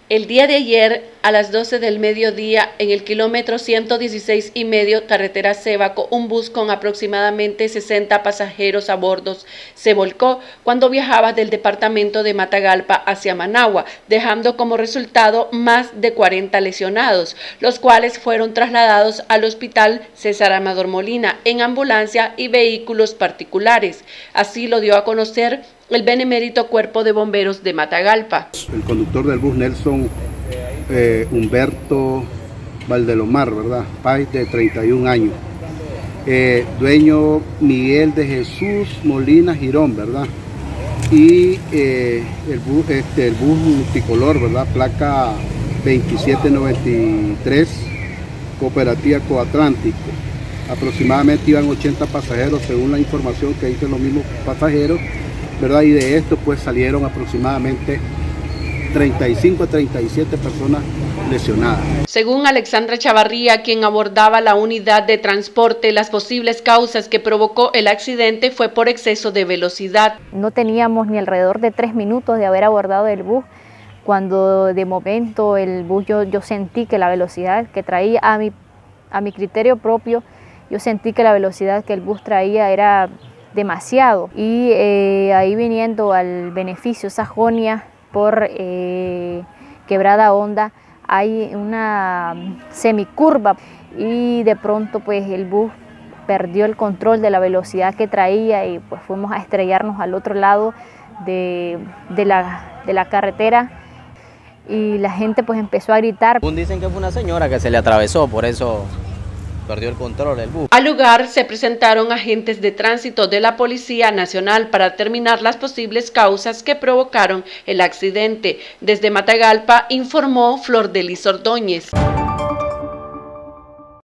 El día de ayer, a las 12 del mediodía, en el kilómetro 116,5, carretera Sébaco, un bus con aproximadamente 60 pasajeros a bordo se volcó cuando viajaba del departamento de Matagalpa hacia Managua, dejando como resultado más de 40 lesionados, los cuales fueron trasladados al hospital César Amador Molina en ambulancia y vehículos particulares. Así lo dio a conocer el benemérito Cuerpo de Bomberos de Matagalpa. El conductor del bus, Nelson Humberto Valdelomar, ¿verdad? Páez, de 31 años. Dueño Miguel de Jesús Molina Girón, ¿verdad? Y el bus multicolor, ¿verdad? Placa 2793, Cooperativa Coatlántico. Aproximadamente iban 80 pasajeros, según la información que dicen los mismos pasajeros, ¿verdad? Y de esto pues salieron aproximadamente 35 a 37 personas lesionadas. Según Alexandra Chavarría, quien abordaba la unidad de transporte, las posibles causas que provocó el accidente fue por exceso de velocidad. No teníamos ni alrededor de 3 minutos de haber abordado el bus, cuando de momento el bus yo sentí que la velocidad que traía, a mi criterio propio, yo sentí que la velocidad que el bus traía era demasiado, y ahí viniendo al beneficio Sajonia por Quebrada Honda hay una semicurva, y de pronto pues el bus perdió el control de la velocidad que traía y pues fuimos a estrellarnos al otro lado de la carretera, y la gente pues empezó a gritar. Dicen que fue una señora que se le atravesó, por eso perdió el control del bus. Al lugar se presentaron agentes de tránsito de la Policía Nacional para determinar las posibles causas que provocaron el accidente. Desde Matagalpa informó Flor de Lis Ordóñez.